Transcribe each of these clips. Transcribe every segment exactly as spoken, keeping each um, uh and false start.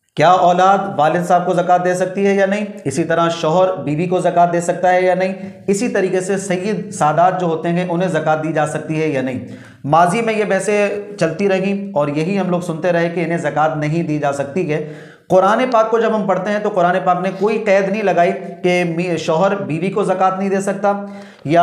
کیا اولاد والد صاحب کو زکوٰۃ دے سکتی ہے یا نہیں؟ اسی طرح شوہر بیوی کو زکوٰۃ دے سکتا ہے یا نہیں؟ اسی طریقے سے سید سادات جو ہوتے ہیں انہیں زکوٰۃ دی جا سکتی ہے یا نہیں؟ ماضی میں یہ بحثیں چلتی رہیں اور یہی ہم لوگ سنتے رہے کہ انہیں زکوٰۃ نہیں دی جا سکتی ہے۔ قرآن پاک کو جب ہم پڑھتے ہیں تو قرآن پاک نے کوئی قید نہیں لگائی کہ شوہر بیوی کو زکوٰۃ نہیں دے سکتا، یا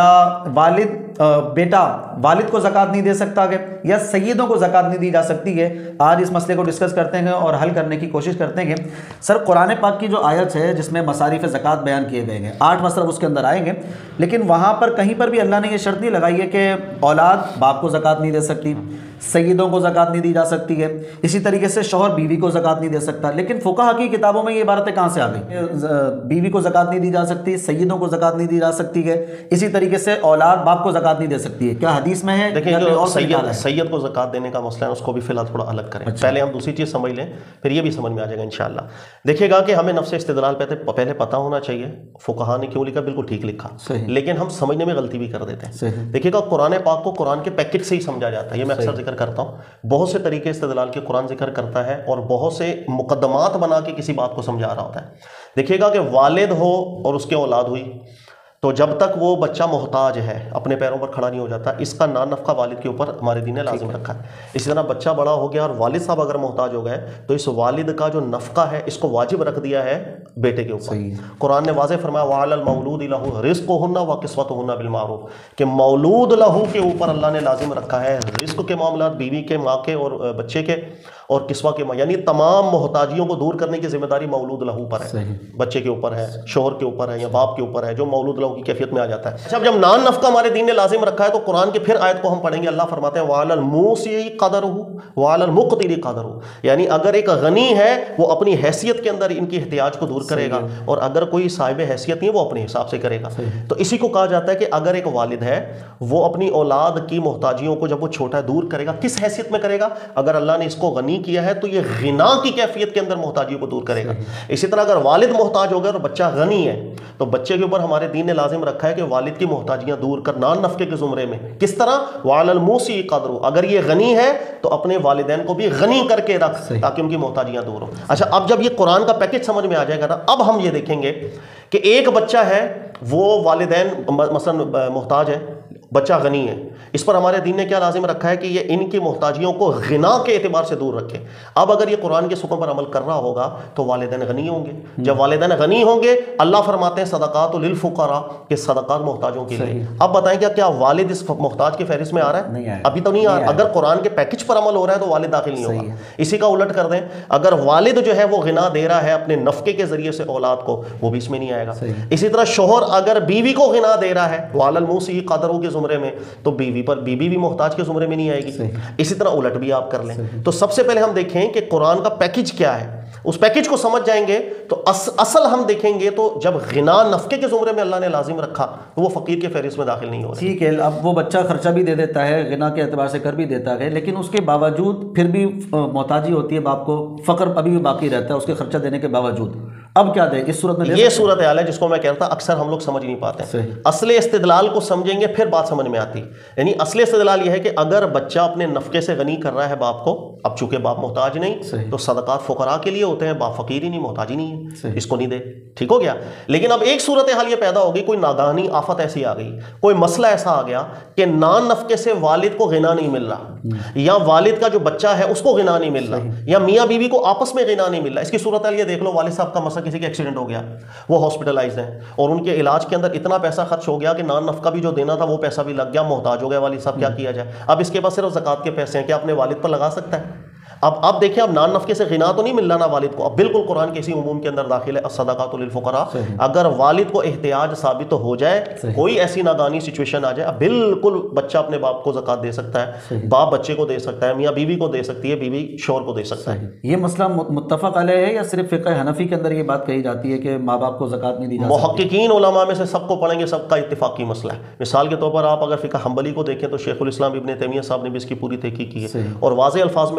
والد بیٹا والد کو زکوٰۃ نہیں دے سکتا ہے، یا سیدوں کو زکوٰۃ نہیں دی جا سکتی ہے۔ آج اس مسئلے کو ڈسکس کرتے ہیں اور حل کرنے کی کوشش کرتے ہیں۔ سر، قرآن پاک کی جو آیت ہے جس میں مصارف زکوٰۃ بیان کیے گئے ہیں، آٹھ مصرف اس کے اندر آئیں گے، لیکن وہاں پر کہیں پر بھی اللہ نے یہ شرط نہیں لگائی ہے کہ اولاد باپ کو زکوٰۃ نہیں دے سکتی، سیدوں کو زکوٰۃ نہیں دی جا سکتی ہے، اسی طریقے سے شوہر بیوی کو زکوٰۃ نہیں دے سکتا۔ لیکن فقہا کی کتابوں میں یہ عبارتیں کہاں سے آ گئی؟ بیوی کو زکوٰۃ نہیں دی جا سکتی، سیدوں کو زکوٰۃ نہیں دی جا سکتی ہے، اسی طریقے سے اولاد باپ کو زکوٰۃ نہیں دے سکتی ہے۔ کیا حدیث میں ہے؟ دیکھیں جو سید سید کو زکوٰۃ دینے کا مسئلہ ہے اس کو بھی فی الحال تھوڑا الگ کریں، پہلے ہم دوسری چیز سمجھ لیں پھر یہ بھی سمجھ میں آ جائے گا انشاءاللہ۔ دیکھیے گا کہ ہمیں نفس استدلال پہلے پتہ ہونا چاہیے، فقہا نے کیوں لکھا بالکل ٹھیک لکھا، لیکن ہم سمجھنے میں غلطی بھی کر دیتے ہیں۔ دیکھیے گا قرآن پاک کو قرآن کے پیکٹ سے ہی سمجھا جاتا ہے، یہ میں اکثر ذکر کرتا ہوں، بہت سے طریقے استدلال کے قرآن ذکر کرتا ہے اور بہت سے مقدمات بنا کے کسی بات کو سمجھا رہا ہوتا ہے۔ دیکھیے گا کہ والد ہو اور اس کے اولاد ہوئی تو جب تک وہ بچہ محتاج ہے، اپنے پیروں پر کھڑا نہیں ہو جاتا، اس کا نان نفقہ والد کے اوپر ہمارے دین نے لازم رکھا ہے۔ اسی طرح بچہ بڑا ہو گیا اور والد صاحب اگر محتاج ہو گئے تو اس والد کا جو نفقہ ہے اس کو واجب رکھ دیا ہے بیٹے کے اوپر۔ قرآن نے واضح فرمایا وَعَلَى الْمَوْلُودِ لَهُ رِزْقُهُنَّ وَكِسْوَتُهُنَّ بِالْمَعْرُوفِ کہ مولود لہو کے اوپر اللہ نے لازم رکھا ہے رزق کے معاملات، بیوی کے، ماں کے اور بچے کے اور کسوہ کے، یعنی تمام محتاجیوں کو دور کرنے کی ذمہ داری مولود لہو پر ہے، بچے کے اوپر ہے، شوہر کے اوپر ہے یا باپ کے اوپر ہے جو مولود لہو کی کیفیت میں آ جاتا ہے۔ اچھا، جب نان نفقہ ہمارے دین نے لازم رکھا ہے تو قرآن کے پھر آیت کو ہم پڑھیں گے، اللہ فرماتے ہیں وَعَلَى الْمُوسِعِ قَدَرُهُ وَعَلَى الْمُقْتِرِ قَدَرُهُ، یعنی اگر ایک غنی ہے وہ اپنی حیثیت کے اندر ان کی احتیاج کو دور کرے گا اور اگر کوئی صاحب حیثیت نہیں ہے وہ اپنے حساب سے کرے گا۔ تو اسی کو کہا جاتا ہے کہ اگر ایک والد ہے وہ اپنی اولاد کی محتاجیوں کو جب وہ چھوٹا ہے دور کرے گا، کس حیثیت میں کرے گا؟ اگر اللہ نے اس کو غنی کیا ہے تو یہ غنا کی کیفیت کے اندر محتاجیوں کو دور کرے گا۔ اسی طرح اگر والد محتاج ہو گیا اور بچہ غنی ہے تو بچے کے اوپر ہمارے دین نے لازم رکھا ہے کہ والد کی محتاجیاں دور کر نان نفقے کے زمرے میں، کس طرح؟ وَعَلَى الْمُوسِعِ قَدْرُهُ، اگر یہ غنی ہے تو اپنے والدین کو بھی غنی کر کے رکھ تاکہ ان کی محتاجیاں دور ہوں۔ اچھا، اب جب یہ قرآن کا پیکج سمجھ میں آ جائے گا نا، اب ہم یہ دیکھیں گے کہ ایک بچہ ہے وہ والدین مثلا محتاج ہے، بچہ غنی ہے، اس پر ہمارے دین نے کیا لازم رکھا ہے کہ یہ ان کی محتاجیوں کو غنا کے اعتبار سے دور رکھے۔ اب اگر یہ قرآن کے حکم پر عمل کر رہا ہوگا تو والدین غنی ہوں گے، جب والدین غنی ہوں گے اللہ فرماتے ہیں صدقات للفقراء کہ صدقات محتاجوں کے لیے۔ اب بتائیں کیا کیا والد اس محتاج کی فہرست میں آ رہا ہے؟ ابھی تو نہیں آ رہا۔ اگر قرآن کے پیکج پر عمل ہو رہا ہے تو والد داخل نہیں ہوگا۔ اسی کا الٹ کر دیں، اگر والد جو ہے وہ غنا دے رہا ہے اپنے نفقے کے ذریعے سے اولاد کو، وہ بھی اس میں نہیں آئے گا۔ اسی طرح شوہر اگر بیوی کو غنا دے رہا ہے وَعَلَى الْمُوسِعِ قَدْرُهُ کے زمرے میں تو بیوی پر بیوی بھی محتاج کے زمرے میں نہیں آئے گی۔ اسی طرح الٹ بھی آپ کر لیں۔ تو سب سے پہلے ہم دیکھیں کہ قرآن کا پیکج کیا ہے، اس پیکج کو سمجھ جائیں گے تو اصل ہم دیکھیں گے تو جب غنا نفقے کے زمرے میں اللہ نے لازم رکھا تو وہ فقیر کے فہرست میں داخل نہیں ہو رہا۔ ٹھیک ہے، اب وہ بچہ خرچہ بھی دے دیتا ہے، غنا کے اعتبار سے کر بھی دیتا ہے، لیکن اس کے باوجود پھر بھی محتاجی ہوتی ہے باپ کو، فقر ابھی بھی باقی رہتا ہے اس کے خرچہ دینے کے باوجود۔ اب کیا دے اس صورت میں؟ یہ صورت حال ہے جس کو میں کہتا اکثر ہم لوگ سمجھ نہیں پاتے۔ اصل استدلال کو سمجھیں گے پھر بات سمجھ میں آتی، یعنی اصل استدلال یہ ہے کہ اگر بچہ اپنے نفقے سے غنی کر رہا ہے باپ کو، اب چونکہ باپ محتاج نہیں تو صدقات فقراء کے لیے ہوتے ہیں، باپ فقیر ہی نہیں، محتاج ہی نہیں ہے، اس کو نہیں دے، ٹھیک ہو گیا۔ لیکن اب ایک صورت حال یہ پیدا ہوگی، کوئی ناگہانی آفت ایسی آ گئی، کوئی مسئلہ ایسا آ گیا کہ نان نفقے سے والد کو غنا نہیں مل رہا، یا والد کا جو بچہ ہے اس کو غنا نہیں مل رہا، یا میاں بیوی کو آپس میں غنا نہیں مل رہا۔ اس کی صورت حال یہ دیکھ لو، والد صاحب کا مسئلہ کسی کا ایکسیڈنٹ ہو گیا، وہ ہاسپٹلائزڈ ہیں اور ان کے علاج کے اندر اتنا پیسہ خرچ ہو گیا کہ نان نفقہ بھی جو دینا تھا وہ پیسہ بھی لگ گیا، محتاج ہو گیا والد صاحب، کیا کیا جائے؟ اب اس کے پاس صرف زکوٰۃ کے پیسے ہیں، کیا اپنے والد پر لگا سکتا ہے؟ اب اب دیکھیں، اب نان نفقے سے غنا تو نہیں مل رہا نا والد کو، اب بالکل قرآن کے اسی عموم کے اندر داخل ہے الصدقات للفقراء۔ اگر والد کو احتیاج ثابت ہو جائے، کوئی ایسی ناگہانی سچویشن آ جائے، اب بالکل بچہ اپنے باپ کو زکوٰۃ دے سکتا ہے، باپ بچے کو دے سکتا ہے، میاں بیوی کو دے سکتی ہے، بیوی شوہر کو دے سکتا ہے۔ یہ مسئلہ متفق علیہ ہے یا صرف فقہ حنفی کے اندر یہ بات کہی جاتی ہے کہ ماں باپ کو زکوٰۃ نہیں دی جا سکتی؟ محققین علماء میں سے سب کو پڑھیں گے، سب کا اتفاقی مسئلہ ہے۔ مثال کے طور پر آپ اگر فقہ حنبلی کو دیکھیں تو شیخ الاسلام ابن تیمیہ صاحب نے بھی اس کی پوری تحقیق کی ہے اور واضح الفاظ میں لکھا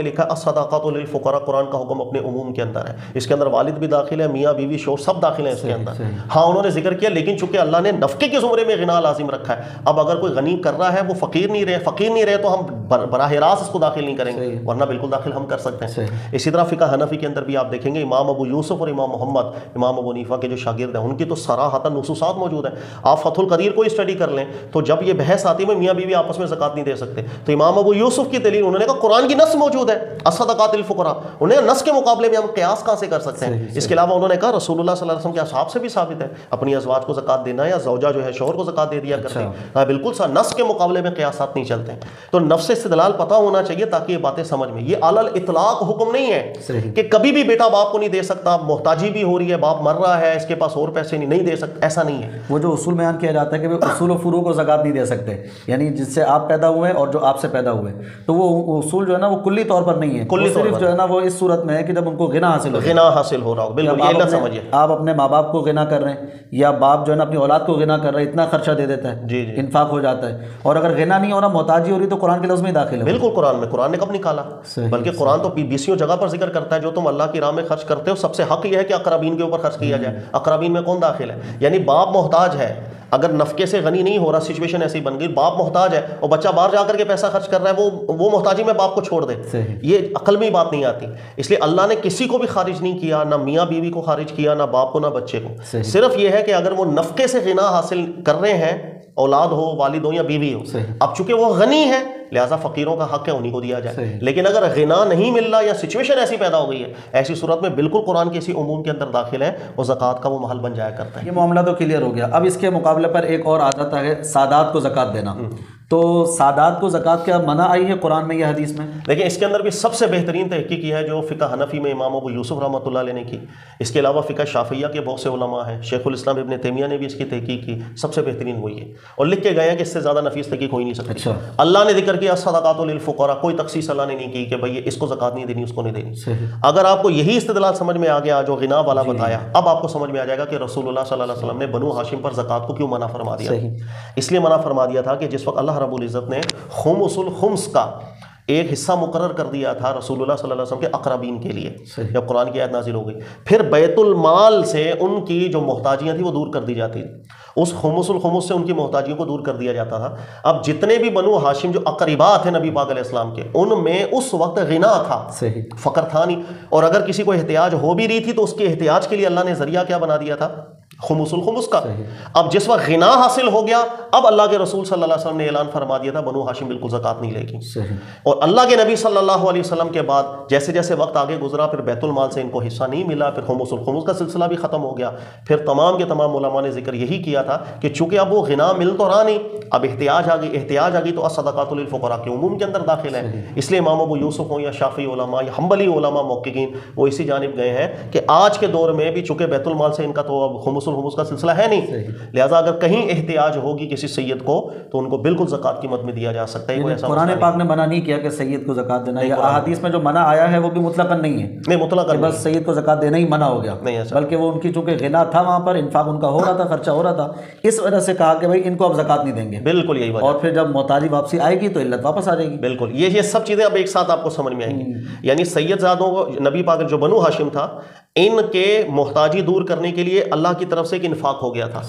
الصدقات للفقراء قرآن کا حکم اپنے عموم کے اندر ہے، اس کے اندر والد بھی داخل ہے، میاں بیوی شوہر سب داخل ہیں اس کے اندر. ہاں انہوں نے ذکر کیا لیکن چونکہ اللہ نے نفقے کے زمرے میں غنا لازم رکھا ہے. اب اگر کوئی غنی کر رہا ہے وہ فقیر نہیں رہے فقیر نہیں رہے تو ہم براہ راست اس کو داخل نہیں کریں گے، ورنہ بالکل داخل ہم کر سکتے ہیں. اسی طرح فقہ حنفی کے اندر بھی آپ دیکھیں گے امام ابو یوسف اور امام محمد امام ابو حنیفہ کے جو شاگرد ہیں ان کی تو صراحتاً نصوصات موجود ہیں. آپ فتح القدیر کو اسٹڈی کر لیں تو جب یہ بحث آتی ہے میاں بیوی آپس میں زکوٰۃ نہیں دے سکتے تو امام ابو یوسف کی دلیل انہوں نے کہا قرآن کی نص موجود ہے الصدقات للفقراء. انہیں نص کے مقابلے میں ہم قیاس کہاں سے کر سکتے ہیں؟ اس کے علاوہ انہوں نے کہا رسول اللہ صلی اللہ علیہ وسلم کے اصحاب سے بھی ثابت ہے اپنی ازواج کو زکوٰۃ دینا یا زوجہ جو ہے شوہر کو زکوٰۃ دے دیا کرتے ہیں. ہاں بالکل سا نص کے مقابلے میں قیاسات نہیں چلتے ہیں. تو نفس استدلال پتہ ہونا چاہیے تاکہ یہ باتیں سمجھ میں. یہ علی الاطلاق حکم نہیں ہے کہ کبھی بھی بیٹا باپ کو نہیں دے سکتا، محتاجی بھی ہو رہی ہے، باپ مر رہا ہے اس کے پاس اور پیسے نہیں دے سکتا، ایسا نہیں ہے. وہ جو اصول بیان کیا جاتا ہے کہ وہ اصول و فروع کو زکوٰۃ نہیں دے سکتے، یعنی جس سے آپ پیدا ہوئے اور جو آپ سے پیدا ہوئے، تو وہ اصول جو ہے نا وہ کلی طور پر نہیں ہے، کلی صرف جو ہے نا وہ اس صورت میں ہے کہ جب ان کو غنا حاصل ہو غنا حاصل ہو رہا ہو. بالکل یہ علت سمجھیے. آپ اپنے ماں باپ کو غنا کر رہے ہیں یا باپ جو ہے نا اپنی اولاد کو غنا کر رہے ہیں، اتنا خرچہ دے دیتا ہے، جی جی انفاق ہو جاتا ہے. اور اگر غنا نہیں ہو رہا محتاجی ہو رہی تو قرآن کے لفظ میں داخل ہے. بالکل قرآن میں قرآن نے کب نکالا؟ بلکہ قرآن تو بیسیوں جگہ پر ذکر کرتا ہے جو تم اللہ کی راہ میں خرچ کرتے ہو سب سے حق یہ ہے کہ اقربین کے اوپر خرچ کیا جائے. اقربین میں کون داخل ہے؟ یعنی باپ محتاج ہے، اگر نفقے سے غنی نہیں ہو رہا، سچویشن ایسی بن گئی باپ محتاج ہے اور بچہ باہر جا کر کے پیسہ خرچ کر رہا ہے، وہ وہ محتاجی میں باپ کو چھوڑ دے، یہ عقل میں ہی بات نہیں آتی. اس لیے اللہ نے کسی کو بھی خارج نہیں کیا، نہ میاں بیوی کو خارج کیا، نہ باپ کو نہ بچے کو. صرف یہ ہے کہ اگر وہ نفقے سے غنا حاصل کر رہے ہیں، اولاد ہو، والد ہو یا بیوی ہو، اب چونکہ وہ غنی ہے لہٰذا فقیروں کا حق ہے انہیں کو دیا جائے. لیکن اگر غنا نہیں مل رہا یا سچویشن ایسی پیدا ہو گئی ہے، ایسی صورت میں بالکل قرآن کے اسی عموم کے اندر داخل ہے اور زکوٰۃ کا وہ محل بن جایا کرتا ہے. یہ معاملہ تو کلیئر ہو گیا. اب اس کے مقابلے پر ایک اور آ جاتا ہے سادات کو زکوٰۃ دینا. تو سادات کو زکوٰۃ کیا منع آئی ہے قرآن میں یا حدیث میں؟ لیکن اس کے اندر بھی سب سے بہترین تحقیق کی ہے جو فقہ حنفی میں امام ابو یوسف رحمۃ اللہ علیہ نے کی. اس کے علاوہ فقہ شافعیہ کے بہت سے علماء ہیں، شیخ الاسلام ابن تیمیہ نے بھی اس کی تحقیق کی. سب سے بہترین وہی ہے اور لکھ کے گئے ہیں کہ اس سے زیادہ نفیس تحقیق ہو ہی نہیں سکتی. اچھا. اللہ نے ذکر کیا الصدقات للفقراء، کوئی تخصیص اللہ نے نہیں کی کہ بھائی اس کو زکوٰۃ نہیں دینی اس کو نہیں دینی. اگر آپ کو یہی استدلال سمجھ میں آ گیا جو غنا والا بتایا، اب آپ کو سمجھ میں آ جائے گا کہ رسول اللہ صلی اللہ علیہ وسلم نے بنو ہاشم پر زکوٰۃ کو کیوں منع فرما دیا. اس لیے منع فرما دیا تھا کہ جس وقت اللہ رب العزت نے خمس الخمس کا ایک حصہ مقرر کر دیا تھا رسول اللہ صلی اللہ علیہ وسلم کے اقربین کے لیے، جب قرآن کی آیت نازل ہو گئی، پھر بیت المال سے ان کی جو محتاجیاں تھیں وہ دور کر دی جاتی تھی. اس خمس الخمس سے ان کی محتاجیوں کو دور کر دیا جاتا تھا. اب جتنے بھی بنو ہاشم جو اقربات ہیں نبی پاک علیہ السلام کے، ان میں اس وقت غنا تھا، فقر تھا نہیں. اور اگر کسی کو احتیاج ہو بھی رہی تھی تو اس کے احتیاج کے لیے اللہ نے ذریعہ کیا بنا دیا تھا؟ خمس الخمس کا. اب جس وقت غنا حاصل ہو گیا، اب اللہ کے رسول صلی اللہ علیہ وسلم نے اعلان فرما دیا تھا بنو ہاشم بالکل زکوٰۃ نہیں لے گی. اور اللہ کے نبی صلی اللہ علیہ وسلم کے بعد جیسے جیسے وقت آگے گزرا پھر بیت المال سے ان کو حصہ نہیں ملا، پھر خمس الخمس کا سلسلہ بھی ختم ہو گیا. پھر تمام کے تمام علماء نے ذکر یہی کیا تھا کہ چونکہ اب وہ غنا مل تو رہا نہیں، اب احتیاج آ گئی احتیاج آ گئی تو الصدقات للفقراء کے عموم کے اندر داخل ہے. اس لیے امام ابو یوسف ہوں یا شافعی علماء یا حنبلی علماء محققین وہ اسی جانب گئے ہیں کہ آج کے دور میں بھی چونکہ بیت المال سے ان کا تو اب خمس الخمس کا سلسلہ ہے نہیں، لہٰذا اگر کہیں احتیاج ہوگی کسی سید کو تو ان کو بالکل زکوٰۃ کی مد میں دیا جا سکتا ہے. قرآن پاک نے منع نہیں کیا کہ سید کو زکوٰۃ دینا، یا احادیث میں جو منع آیا ہے وہ بھی مطلقاً نہیں ہے. نہیں مطلقاً بس سید کو زکوٰۃ دینا ہی منع ہو گیا، بلکہ وہ ان کی چونکہ غنا تھا وہاں پر انفاق ان کا ہو رہا تھا، خرچہ ہو رہا تھا، اس وجہ سے کہا کہ بھائی ان کو اب زکوٰۃ نہیں دیں گے. بالکل یہی بات. اور پھر جب محتاجی واپسی آئے گی تو علت واپس آ جائے گی. بالکل یہ یہ سب چیزیں اب ایک ساتھ آپ کو سمجھ میں آئیں گی. یعنی سید زادوں کو نبی پاک جو بنو ہاشم تھا ان کے محتاجی دور کرنے کے لیے اللہ کی طرف سے ایک انفاق ہو گیا تھا.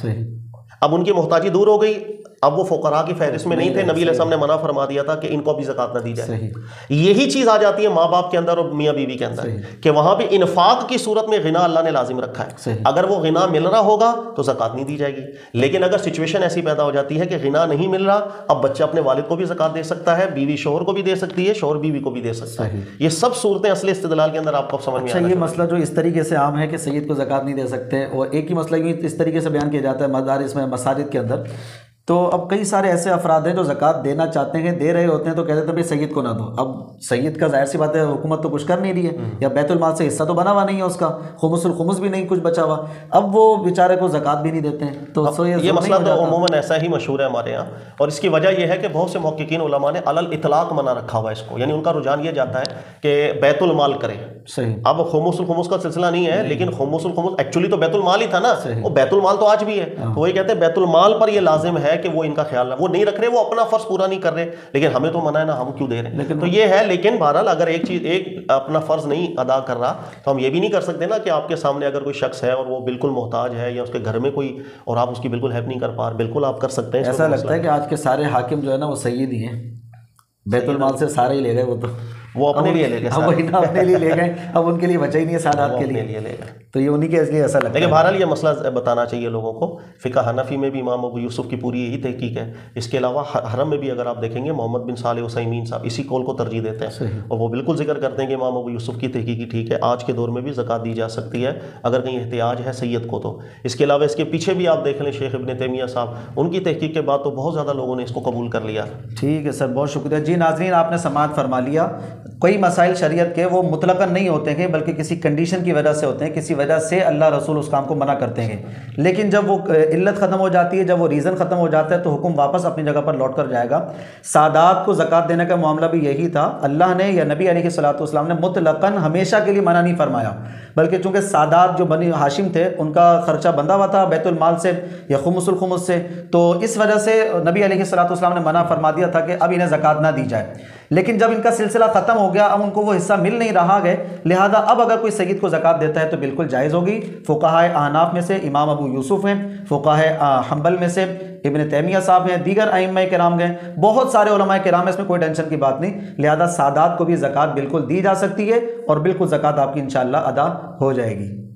اب ان کی محتاجی دور ہو گئی، اب وہ فقراء کی فہرست میں نہیں تھے، نبی علیہ السلام نے منع فرما دیا تھا کہ ان کو بھی زکوٰۃ نہ دی جائے. یہی چیز آ جاتی ہے ماں باپ کے اندر اور میاں بیوی کے اندر کہ وہاں بھی انفاق کی صورت میں غنا اللہ نے لازم رکھا ہے. اگر وہ غنا مل رہا ہوگا تو زکوٰۃ نہیں دی جائے گی. لیکن اگر سچویشن ایسی پیدا ہو جاتی ہے کہ غنا نہیں مل رہا، اب بچہ اپنے والد کو بھی زکوٰۃ دے سکتا ہے، بیوی شوہر کو بھی دے سکتی ہے، شوہر بیوی کو بھی دے سکتا ہے. یہ سب صورتیں اصل استدلال کے اندر آپ کو سمجھ میں آنا. یہ مسئلہ جو اس طریقے سے عام ہے کہ سید کو زکوٰۃ نہیں دے سکتے، اور ایک ہی مسئلہ یوں اس طریقے سے بیان کیا جاتا ہے مدارس میں مساجد کے اندر. تو اب کئی سارے ایسے افراد ہیں جو زکوٰۃ دینا چاہتے ہیں، دے رہے ہوتے ہیں تو کہتے ہیں بھائی سید کو نہ دو. اب سید کا ظاہر سی بات ہے حکومت تو کچھ کر نہیں رہی ہے، یا بیت المال سے حصہ تو بنا ہوا نہیں ہے اس کا، خمس الخمس بھی نہیں کچھ بچا ہوا، اب وہ بیچارے کو زکوٰۃ بھی نہیں دیتے ہیں. تو یہ مسئلہ تو عموماً ایسا ہی مشہور ہے ہمارے یہاں، اور اس کی وجہ یہ ہے کہ بہت سے محققین علماء نے علی الاطلاق منع رکھا ہوا ہے اس کو. یعنی ان کا رجحان یہ جاتا ہے کہ بیت المال کرے، صحیح. اب خمس الخمس کا سلسلہ نہیں ہے, لیکن خمس الخمس ایکچولی تو بیت المال ہی تھا نا, وہ بیت المال تو آج بھی ہے, تو وہی کہتے ہیں بیت المال پر یہ لازم ہے کہ وہ ان کا خیال, وہ نہیں رکھ رہے, وہ اپنا فرض پورا نہیں کر رہے, لیکن ہمیں تو منع ہے نا, ہم کیوں دے رہے ہیں, تو یہ ہے. لیکن بہرحال اگر ایک چیز, ایک اپنا فرض نہیں ادا کر رہا, تو ہم یہ بھی نہیں کر سکتے نا کہ آپ کے سامنے اگر کوئی شخص ہے اور وہ بالکل محتاج ہے, یا اس کے گھر میں کوئی, اور آپ اس کی بالکل ہیلپ نہیں کر پا رہے, بالکل آپ کر سکتے ہیں. ایسا لگتا ہے کہ آج کے سارے حاکم جو ہے نا وہ سید ہی ہیں, بیت المال سے سارے ہی لے گئے, وہ تو وہ اپنے لیے لے گئے, اب وہی نا اپنے لیے لے گئے, اب ان کے لیے بچا ہی نہیں ہے سادات کے لیے لے گئے, تو یہ انہی کے لیے ایسا لگتا ہے. لیکن بہرحال یہ مسئلہ بتانا چاہیے لوگوں کو. فقہ حنفی میں بھی امام ابو یوسف کی پوری یہی تحقیق ہے. اس کے علاوہ حرم میں بھی اگر آپ دیکھیں گے محمد بن صالح عثیمین صاحب اسی قول کو ترجیح دیتے ہیں, اور وہ بالکل ذکر کرتے ہیں کہ امام ابو یوسف کی تحقیق ٹھیک ہے, آج کے دور میں بھی زکوٰۃ دی جا سکتی ہے اگر کہیں احتیاج ہے سید کو تو. اس کے علاوہ اس کے پیچھے بھی آپ دیکھ لیں شیخ ابن تیمیہ صاحب, ان کی تحقیق کے بعد تو بہت زیادہ لوگوں نے اس کو قبول کر لیا. ٹھیک ہے سر, بہت شکریہ. جی ناظرین, آپ نے سماعت فرما لیا. کوئی مسائل شریعت کے وہ مطلقاً نہیں ہوتے ہیں بلکہ کسی کنڈیشن کی وجہ سے ہوتے ہیں, کسی وجہ سے اللہ رسول اس کام کو منع کرتے ہیں, لیکن جب وہ علت ختم ہو جاتی ہے, جب وہ ریزن ختم ہو جاتا ہے, تو حکم واپس اپنی جگہ پر لوٹ کر جائے گا. سادات کو زکوٰۃ دینے کا معاملہ بھی یہی تھا. اللہ نے یا نبی علیہ الصلوۃ والسلام نے مطلقاً ہمیشہ کے لیے منع نہیں فرمایا, بلکہ چونکہ سادات جو بنی ہاشم تھے ان کا خرچہ بندہ ہوا تھا بیت المال سے یا خمس الخمس سے, تو اس وجہ سے نبی علیہ الصلوۃ والسلام نے منع فرما دیا تھا کہ اب انہیں زکوٰۃ نہ دی جائے. لیکن جب ان کا سلسلہ ختم ہو گیا, اب ان کو وہ حصہ مل نہیں رہا ہے, لہذا اب اگر کوئی سید کو زکوٰۃ دیتا ہے تو بالکل جائز ہوگی. فقہائے احناف میں سے امام ابو یوسف ہیں, فقہائے حنبل میں سے ابن تیمیہ صاحب ہیں, دیگر ائمہ کرام ہیں, بہت سارے علماء کرام ہیں, اس میں کوئی ٹینشن کی بات نہیں. لہذا سادات کو بھی زکوٰۃ بالکل دی جا سکتی ہے اور بالکل زکوٰۃ آپ کی انشاءاللہ ادا ہو جائے گی.